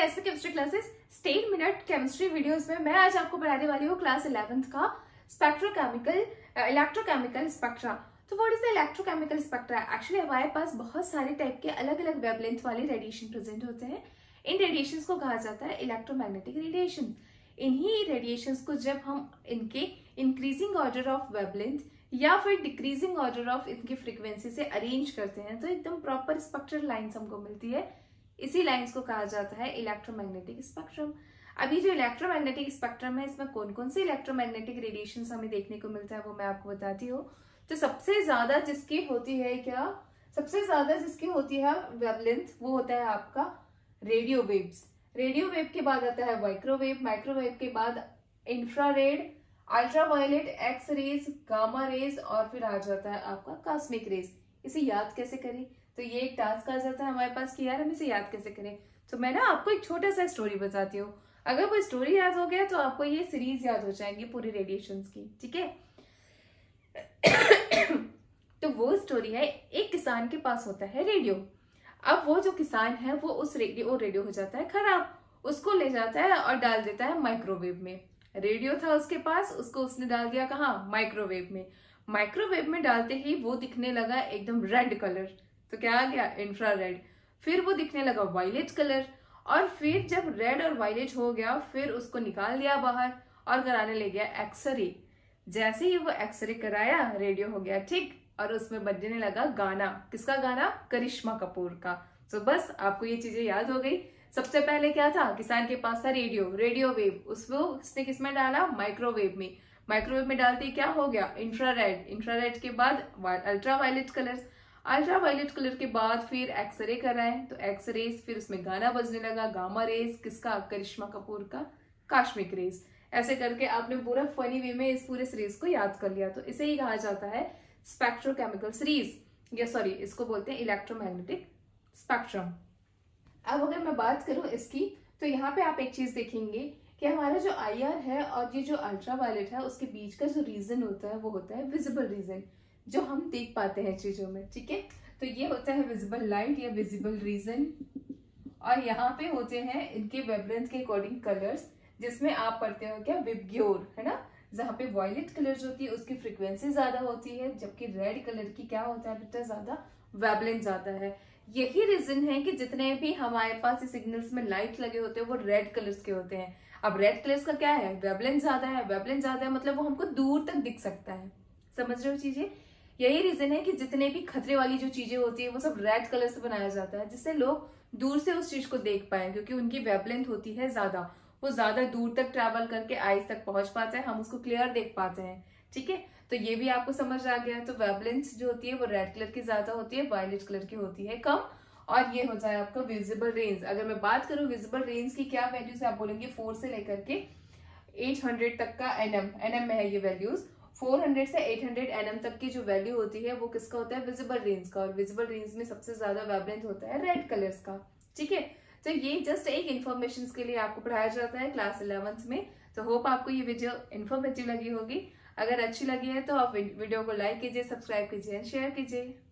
SP chemistry classes 10 minute chemistry videos में मैं आज आपको पढ़ाने वाली हूँ क्लास 11th का इलेक्ट्रोकेमिकल स्पेक्ट्रा। तो what is the electrochemical spectra? Actually हमारे पास बहुत सारे टाइप के अलग अलग वेवलेंथ वाले रेडिएशन प्रेजेंट होते हैं। इन रेडिएशंस को कहा जाता है इलेक्ट्रोमैग्नेटिक रेडिएशन। इन्हीं रेडिएशंस को जब हम इनके इंक्रीजिंग ऑर्डर ऑफ वेवलेंथ या फिर डिक्रीजिंग ऑर्डर ऑफ इनकी फ्रीक्वेंसी से अरेंज करते हैं तो एकदम प्रॉपर स्पेक्ट्रल लाइंस हमको मिलती है। इसी लाइंस को कहा जाता है इलेक्ट्रोमैग्नेटिक स्पेक्ट्रम। अभी जो इलेक्ट्रोमैग्नेटिक स्पेक्ट्रम है इसमें कौन कौन से इलेक्ट्रोमैग्नेटिक रेडिएशंस हमें देखने को मिलता है वो मैं आपको बताती हूँ। तो सबसे ज्यादा जिसकी होती है वेवलेंथ वो होता है आपका रेडियो वेव्स। रेडियो वेव के बाद आता है माइक्रोवेव, माइक्रोवेव के बाद infrared, ultraviolet, X rays, gamma rays और फिर आ जाता है आपका कॉस्मिक रेज। इसे याद कैसे करें? तो ये एक टास्क आ जाता है हमारे पास कि यार हम इसे याद कैसे करें। तो मैं ना आपको एक छोटा सा स्टोरी बताती हूँ। अगर वो स्टोरी याद हो गया तो आपको ये सीरीज याद हो जाएंगी पूरी रेडिएशंस की, ठीक है। तो वो स्टोरी है, एक किसान के पास होता है रेडियो। अब वो जो किसान है वो रेडियो हो जाता है खराब, उसको ले जाता है और डाल देता है माइक्रोवेव में। रेडियो था उसके पास, उसने डाल दिया कहाँ? माइक्रोवेव में। माइक्रोवेव में डालते ही वो दिखने लगा एकदम रेड कलर, तो क्या आ गया? इंफ्रारेड। फिर वो दिखने लगा वायलेट कलर, और फिर जब रेड और वायलेट हो गया फिर उसको निकाल दिया बाहर और कराने ले गया एक्सरे। जैसे ही वो एक्सरे कराया रेडियो हो गया ठीक, और उसमें बजने लगा गाना। किसका गाना? करिश्मा कपूर का। तो बस आपको ये चीजें याद हो गई। सबसे पहले क्या था? किसान के पास था रेडियो वेव, उसने किसमें डाला? माइक्रोवेव में। माइक्रोवेव में डालते ही क्या हो गया? इंफ्रारेड। इंफ्रारेड के बाद अल्ट्रावायलेट कलर्स, अल्ट्रावायलेट कलर के बाद फिर एक्सरे कराए तो एक्सरेज, फिर उसमें गाना बजने लगा गामा रेज। किसका? करिश्मा कपूर का कॉस्मिक रेज। ऐसे करके आपने पूरा फनी वे में इस पूरे सीरीज को याद कर लिया। तो इसे ही कहा जाता है स्पेक्ट्रोकेमिकल सीरीज, या सॉरी इसको बोलते हैं इलेक्ट्रोमैग्नेटिक स्पेक्ट्रम। अब अगर मैं बात करूं इसकी, तो यहाँ पे आप एक चीज देखेंगे कि हमारा जो IR है और ये जो अल्ट्रावायलेट है उसके बीच का जो रीजन होता है वो होता है विजिबल रीजन, जो हम देख पाते हैं चीजों में, ठीक है। तो ये होता है विजिबल लाइट या विजिबल रीजन, और यहाँ पे होते हैं इनके वेवलेंथ के अकॉर्डिंग कलर्स, जिसमें आप पढ़ते हो क्या? विबग्योर, है ना। जहाँ पे वॉयलेट कलर जो होती है उसकी फ्रीक्वेंसी ज्यादा होती है, जबकि रेड कलर की क्या होता है बेटा? ज्यादा वेवलेंथ ज्यादा है। यही रीजन है कि जितने भी हमारे पास सिग्नल्स में लाइट लगे होते हैं वो रेड कलर्स के होते हैं। अब रेड कलर्स का क्या है? वेवलेंथ ज्यादा है। वेवलेंथ ज्यादा है मतलब वो हमको दूर तक दिख सकता है। समझ रहे हो चीजें? यही रीजन है कि जितने भी खतरे वाली जो चीजें होती है वो सब रेड कलर से बनाया जाता है, जिससे लोग दूर से उस चीज को देख पाए, क्योंकि उनकी वेवलेंथ होती है ज्यादा, वो ज्यादा दूर तक ट्रैवल करके आईज तक पहुंच पाता है, हम उसको क्लियर देख पाते हैं, ठीक है। तो ये भी आपको समझ आ गया। तो वेवलेंथ जो होती है वो रेड कलर की ज्यादा होती है, वायलेट कलर की होती है कम। और ये होता है आपका विजिबल रेंज। अगर मैं बात करूं विजिबल रेंज की क्या वैल्यूज है, आप बोलेंगे 4 से लेकर के 800 तक का एनएम में है ये वैल्यूज। 400 से 800 nm तक की जो वैल्यू होती है वो किसका होता है? विजिबल रेंज का। और विजिबल रेंज में सबसे ज्यादा वेवलेंथ होता है रेड कलर्स का, ठीक है। तो ये जस्ट एक इन्फॉर्मेशन के लिए आपको पढ़ाया जाता है क्लास 11th में। तो होप आपको ये वीडियो इन्फॉर्मेटिव लगी होगी। अगर अच्छी लगी है तो आप वीडियो को लाइक कीजिए, सब्सक्राइब कीजिए, शेयर कीजिए।